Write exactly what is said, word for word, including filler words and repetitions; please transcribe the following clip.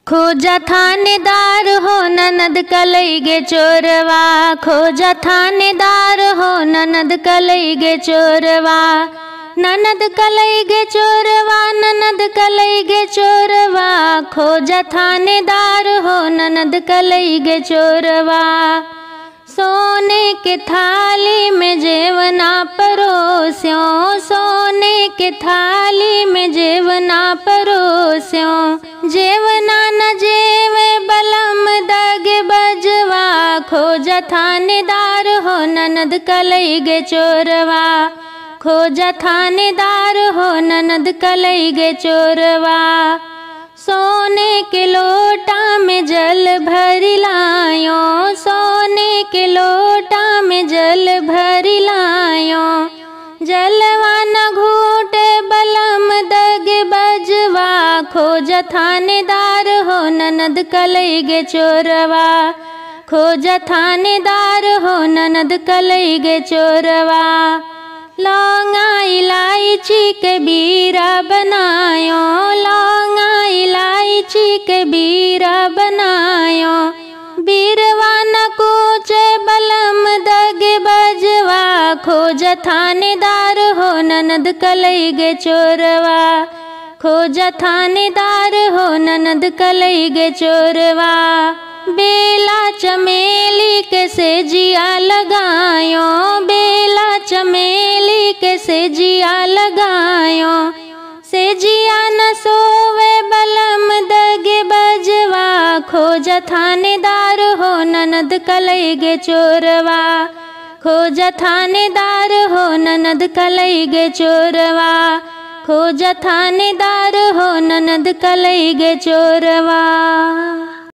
खोजा थानेदार हो ननद कलई गे चोरवा, खोजा थानेदार हो ननद कलई गे चोरवा, ननद कलई गे चोरवा, ननद कलई गे चोरवा, खोजा थानेदार हो ननद कलई गे चोरवा। सोने के थाली में जेवना परोस्यों, सोने के थाली में जेवना परोस्यों, जेवना न जेवे बलम दगे बजवा, खोजा थानेदार हो ननद कलई गे चोरवा, खोजा थानेदार हो ननद कलई गे चोरवा। सोने के लोटा में जल भरी लायो, सोने के लोटा में जल भरी लायो, जलवा न घूटे बलम दगे बजवा, खोजा थानेदार हो ननद कलई गे चोरवा, खोजा थानेदार हो ननद कलई गे चोरवा। लौंगा इलायची के बीरा बनायो, लौंगा इलायची के बीरा बनायो, बीरवा न कूचे बलम दगे बजवा, खोजा थानेदार हो ननद कलई गे चोरवा, खोजा थानेदार हो ननद कलई गे चोरवा। बेला चमेली के सेजिया लगायो, बेला चमेली के सेजिया लगायो, सेजिया न सोवे बलम दगे बजवा, खोजा थानेदार हो ननद कलई गे चोरवा, खोजा थानेदार हो ननद कलई गे चोरवा, खोजा थानेदार हो ननद कलई गे चोरवा।